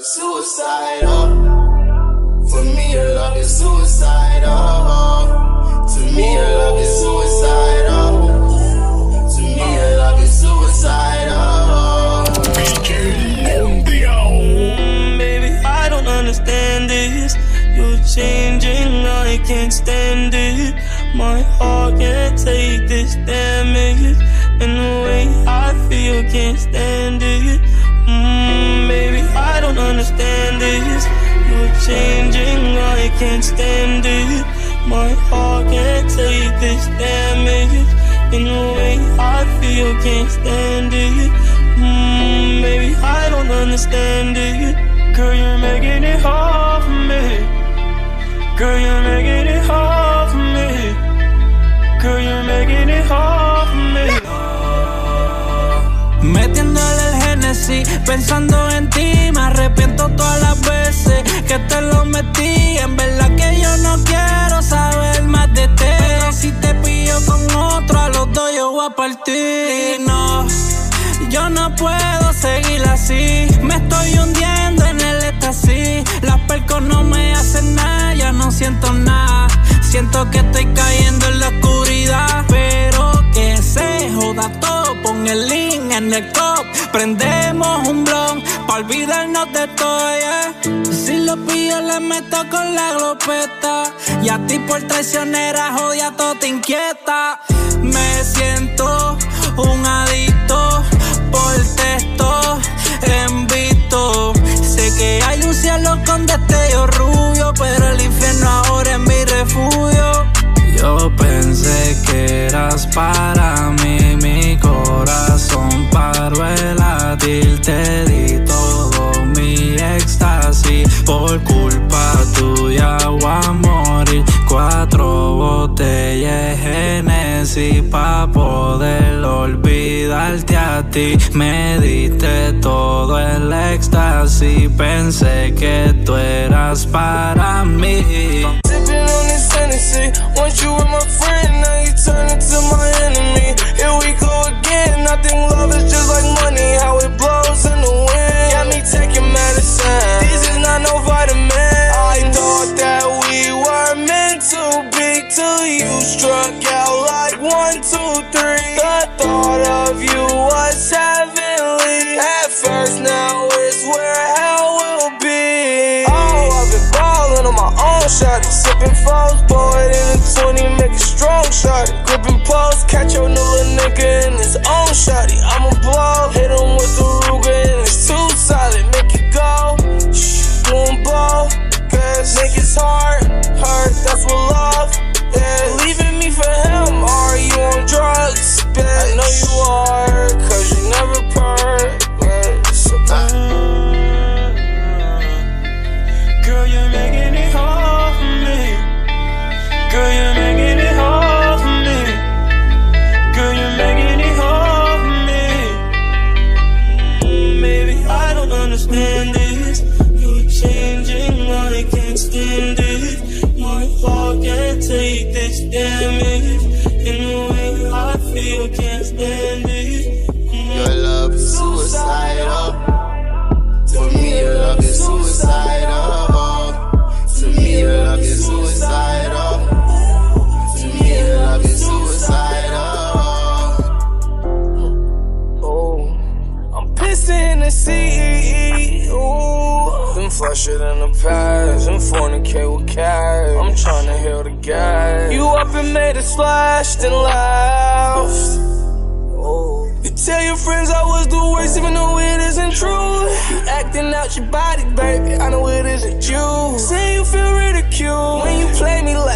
is suicidal. For me, your love is suicidal. To me, your love is suicidal. To me, your love is suicidal. Baby, I don't understand this. You're changing, I can't stand it. My heart can't take this damage, and the way I feel can't stand it. Baby, I don't understand this. You're changing, I can't stand it. My heart can't take this damage, and the way I feel can't stand it. Baby, I don't understand it. Girl, you're making it hard for me. Girl, you're making it hard for me. Girl, you're making it hard for me. Metiéndole el Genesis, pensando en ti. Me arrepiento todas las veces que te lo metí. En verdad que yo no quiero saber más de ti, pero si te pillo con otro, a los dos yo voy a partir. No, yo no puedo seguir así. Me estoy hundiendo en el éxtasis. Las percos no me hacen nada, ya no siento nada. Siento que estoy cayendo en la oscuridad, pero que se joda todo. Pon el link en el cop, prendemos un blon pa' olvidarnos de todo, yeah. Si lo pillo le meto con la glopeta, y a ti por traicionera jodia todo te inquieta. Me siento un adicto por texto en visto. Sé que hay un cielo con destello rubio, pero el infierno ahora es mi refugio. Yo pensé que eras para mí, mi corazón paró de latir. Te di todo mi éxtasis, por culpa tuya voy a morir. 4 botellas Genesis pa' poder olvidarte a ti. Me diste todo el éxtasis, pensé que tú eras para mí. Once you were my friend, now you turn into my enemy. Here we go again. I think love is just like money, how it blows in the wind. Got me taking medicine, this is not no vitamin. I thought that we were meant to be till you struck out like 1, 2, 3. The thought of you was heavenly at first, now it's where hell will be. Oh, I've been ballin' on my own, shawty, sippin' foes, boy, in a 20, make it strong, shawty. Gripping post, catch your new little nigga in his own, shawty. I'ma blow, hit him with the Ruger and it's too solid, make it go. Shh, boom, blow, cause niggas heart hurt, that's what love is. Leaving me for him, are you on drugs, bitch? I know you are, cause you never purr, but it's Girl, you're making it hard for me. Girl, you're making it hard for me. Girl, you're making it hard for me. Maybe I don't understand this. You're changing, I can't stand it. My heart can't take this damage, and the way I feel can't stand it. your love is suicidal. To me, your love is suicidal. To me, your love is suicidal. To me, your love is suicidal. Oh, I'm pissing in the sea. Ooh, been flusher than the past. And fornicate with cash. I'm tryna heal the gas. You up and made a splash, then laughed. Oh, you tell your friends I was the worst, even though it isn't true. You acting out your body, baby, I know it isn't you. Say you feel ridiculed when you play me like